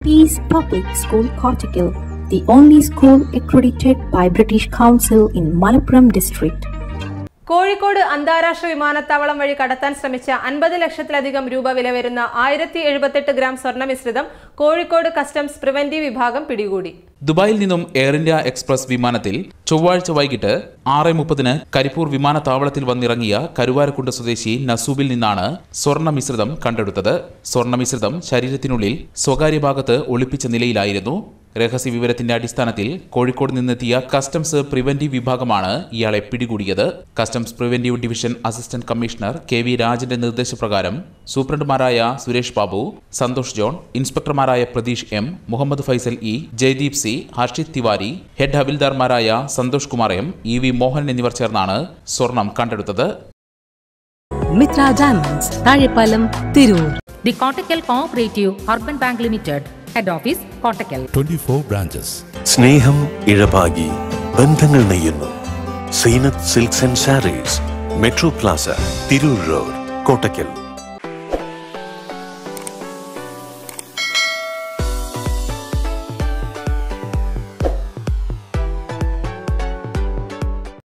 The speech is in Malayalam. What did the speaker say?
Peace Public School Kottakkal, the only school accredited by British Council in Malappuram district. Kozhikode അന്താരാഷ്ട്ര വിമാനത്താവളം വഴി കടത്താൻ ശ്രമിച്ച 50 ലക്ഷത്തിലധികം രൂപ വില വരുന്ന 1078 ഗ്രാം സ്വർണ്ണ മിശ്രിതം കോഴിക്കോട് കസ്റ്റംസ് പ്രിവന്റീവ് വിഭാഗം പിടികൂടി. ദുബായിൽ നിന്നും എയർ ഇന്ത്യ എക്സ്പ്രസ് വിമാനത്തിൽ ചൊവ്വാഴ്ച വൈകിട്ട് 6:30 കരിപ്പൂർ വിമാനത്താവളത്തിൽ വന്നിറങ്ങിയ കരുവാരക്കുണ്ട് സ്വദേശി നസൂബിൽ നിന്നാണ് സ്വർണ്ണ മിശ്രിതം കണ്ടെടുത്തത്. സ്വർണ്ണ മിശ്രിതം ശരീരത്തിനുള്ളിൽ സ്വകാര്യ ഭാഗത്ത് ഒളിപ്പിച്ച നിലയിലായിരുന്നു. രഹസ്യ വിവരത്തിന്റെ അടിസ്ഥാനത്തിൽ കോഴിക്കോട് നിന്നെത്തിയ കസ്റ്റംസ് പ്രിവന്റീവ് വിഭാഗമാണ് ഇയാളെ പിടികൂടിയത്. Customs preventive division assistant commissioner KV രാജന്റെ നിർദ്ദേശപ്രകാരം സൂപ്രണ്ടുമാരായ സുരേഷ് ബാബു, സന്തോഷ് ജോൺ, ഇൻസ്പെക്ടർമാരായ Pratheesh M, Muhammad Faisal E, Jaideep C, Harshit Tiwari, head ഹവിൽദാർമാരായ സന്തോഷ് കുമാർ M, EV മോഹൻ എന്നിവർ ചേർന്നാണ് സ്വർണം കണ്ടെടുത്തത്. Mitra diamonds, Thazhepalam, Tirur. The Kottakkal Cooperative Urban Bank Limited, Head Office, Kottakkal. 24 branches. സ്നേഹം ഇഴപാകി ബന്ധങ്ങൾ നെയ്യുന്നു. Zeenath silks and sarees, metro plaza, Tirur road, Kottakkal.